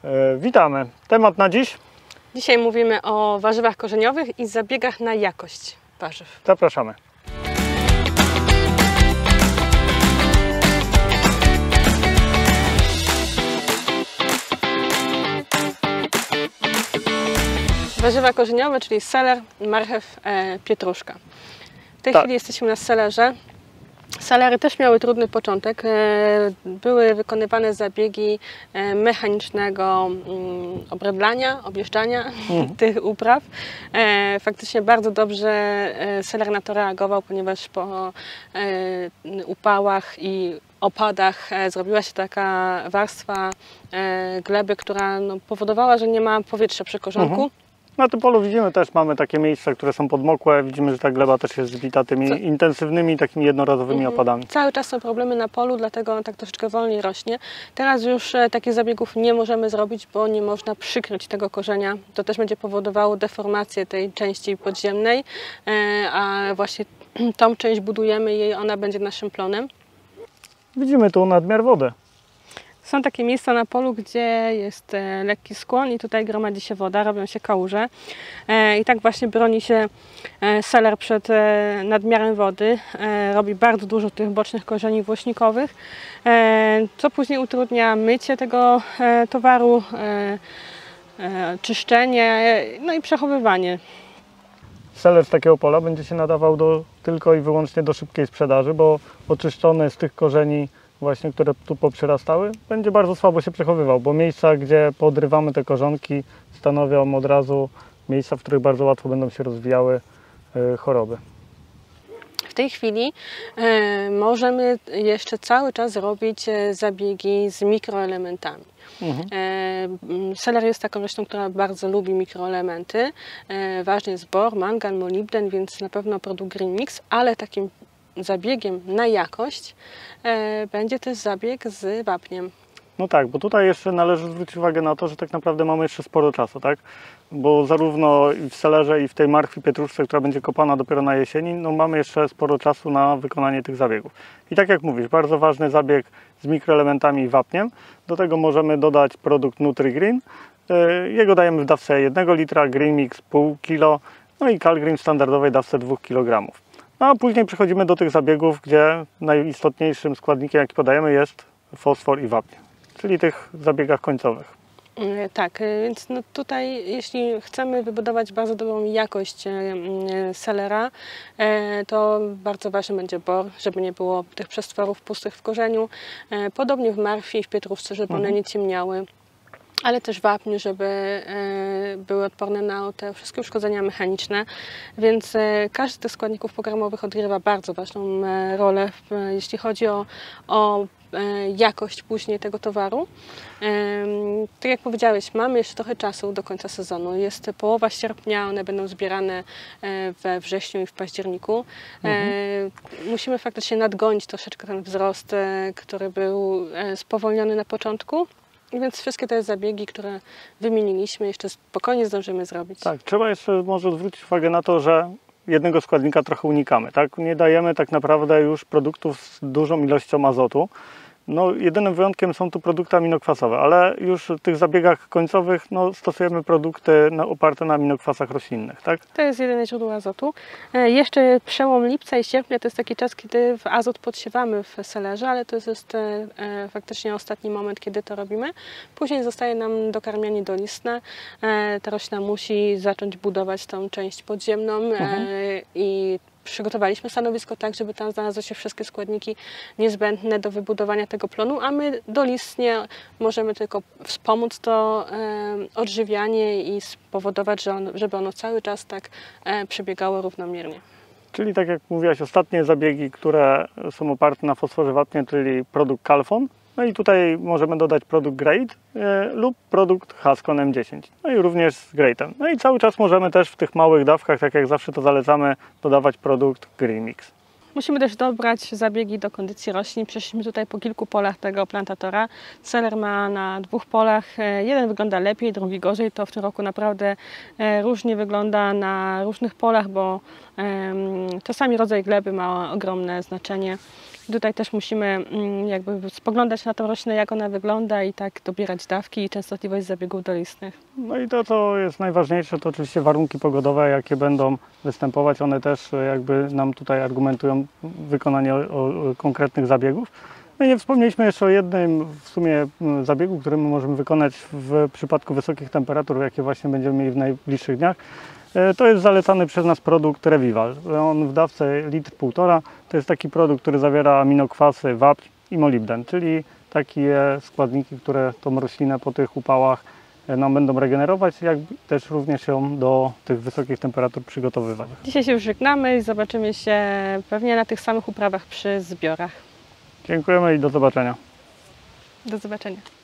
Witamy. Temat na dziś? Dzisiaj mówimy o warzywach korzeniowych i zabiegach na jakość warzyw. Zapraszamy. Warzywa korzeniowe, czyli seler, marchew, pietruszka. W tej chwili jesteśmy na selerze. Selery też miały trudny początek. Były wykonywane zabiegi mechanicznego obredlania, objeżdżania tych upraw. Faktycznie bardzo dobrze seler na to reagował, ponieważ po upałach i opadach zrobiła się taka warstwa gleby, która powodowała, że nie ma powietrza przy korzonku. Na tym polu widzimy też, mamy takie miejsca, które są podmokłe. Widzimy, że ta gleba też jest zbita tymi intensywnymi, takimi jednorazowymi opadami. Cały czas są problemy na polu, dlatego on tak troszeczkę wolniej rośnie. Teraz już takich zabiegów nie możemy zrobić, bo nie można przykryć tego korzenia. To też będzie powodowało deformację tej części podziemnej, a właśnie tą część budujemy i ona będzie naszym plonem. Widzimy tu nadmiar wody. Są takie miejsca na polu, gdzie jest lekki skłon i tutaj gromadzi się woda, robią się kałuże. I tak właśnie broni się seler przed nadmiarem wody. Robi bardzo dużo tych bocznych korzeni włośnikowych, co później utrudnia mycie tego towaru, czyszczenie, no i przechowywanie. Seler z takiego pola będzie się nadawał tylko i wyłącznie do szybkiej sprzedaży, bo oczyszczony z tych korzeni właśnie, które tu poprzyrastały, będzie bardzo słabo się przechowywał, bo miejsca, gdzie podrywamy te korzonki, stanowią od razu miejsca, w których bardzo łatwo będą się rozwijały choroby. W tej chwili możemy jeszcze cały czas robić zabiegi z mikroelementami. Seler jest taką rośliną, która bardzo lubi mikroelementy. Ważny jest bor, mangan, molibden, więc na pewno produkt Green Mix, ale takim zabiegiem na jakość będzie też zabieg z wapniem. No tak, bo tutaj jeszcze należy zwrócić uwagę na to, że tak naprawdę mamy jeszcze sporo czasu, tak? Bo zarówno i w selerze, i w tej marchwi pietruszce, która będzie kopana dopiero na jesieni, no mamy jeszcze sporo czasu na wykonanie tych zabiegów. I tak jak mówisz, bardzo ważny zabieg z mikroelementami i wapniem. Do tego możemy dodać produkt NutriGreen. Jego dajemy w dawce 1 litra, Green Mix pół kilo, no i Calgreen w standardowej dawce 2 kg. No a później przechodzimy do tych zabiegów, gdzie najistotniejszym składnikiem, jaki podajemy, jest fosfor i wapń, czyli tych zabiegach końcowych. Tak, więc no tutaj jeśli chcemy wybudować bardzo dobrą jakość selera, to bardzo ważny będzie bor, żeby nie było tych przestworów pustych w korzeniu. Podobnie w marchwi i w pietruszce, żeby one nie ciemniały, ale też wapń, żeby były odporne na te wszystkie uszkodzenia mechaniczne, więc każdy z tych składników pokarmowych odgrywa bardzo ważną rolę, jeśli chodzi o jakość później tego towaru. Tak jak powiedziałeś, mamy jeszcze trochę czasu do końca sezonu. Jest połowa sierpnia, one będą zbierane we wrześniu i w październiku. Musimy faktycznie nadgonić troszeczkę ten wzrost, który był spowolniony na początku. Więc wszystkie te zabiegi, które wymieniliśmy, jeszcze spokojnie zdążymy zrobić. Tak, trzeba jeszcze może zwrócić uwagę na to, że jednego składnika trochę unikamy. Tak? Nie dajemy tak naprawdę już produktów z dużą ilością azotu. No, jedynym wyjątkiem są tu produkty aminokwasowe, ale już w tych zabiegach końcowych stosujemy produkty oparte na aminokwasach roślinnych. Tak? To jest jedyne źródło azotu. Jeszcze przełom lipca i sierpnia to jest taki czas, kiedy azot podsiewamy w selerze, ale to jest faktycznie ostatni moment, kiedy to robimy. Później zostaje nam dokarmianie dolistne. Ta roślina musi zacząć budować tą część podziemną i przygotowaliśmy stanowisko tak, żeby tam znalazły się wszystkie składniki niezbędne do wybudowania tego plonu, a my dolistnie możemy tylko wspomóc to odżywianie i spowodować, żeby ono cały czas tak przebiegało równomiernie. Czyli tak jak mówiłaś, ostatnie zabiegi, które są oparte na fosforze wapnie, czyli produkt Calfon. No i tutaj możemy dodać produkt Grate lub produkt Haskon M10. No i również z Grate'em. No i cały czas możemy też w tych małych dawkach, tak jak zawsze to zalecamy, dodawać produkt Green Mix. Musimy też dobrać zabiegi do kondycji roślin. Przeszliśmy tutaj po kilku polach tego plantatora. Seler ma na 2 polach. Jeden wygląda lepiej, drugi gorzej. To w tym roku naprawdę różnie wygląda na różnych polach, bo czasami rodzaj gleby ma ogromne znaczenie. Tutaj też musimy jakby spoglądać na tą roślinę, jak ona wygląda i tak dobierać dawki i częstotliwość zabiegów dolistnych. No i to, co jest najważniejsze, to oczywiście warunki pogodowe, jakie będą występować. One też jakby nam tutaj argumentują wykonanie konkretnych zabiegów. No i nie wspomnieliśmy jeszcze o jednym w sumie zabiegu, który my możemy wykonać w przypadku wysokich temperatur, jakie właśnie będziemy mieli w najbliższych dniach. To jest zalecany przez nas produkt Revival. On w dawce 1,5 l to jest taki produkt, który zawiera aminokwasy, wapń i molibden, czyli takie składniki, które tą roślinę po tych upałach nam będą regenerować, jak też również ją do tych wysokich temperatur przygotowywać. Dzisiaj się już żegnamy i zobaczymy się pewnie na tych samych uprawach przy zbiorach. Dziękujemy i do zobaczenia. Do zobaczenia.